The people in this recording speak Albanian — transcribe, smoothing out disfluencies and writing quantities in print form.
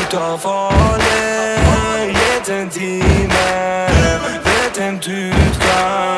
Da farlig gitt en time, vet en du kan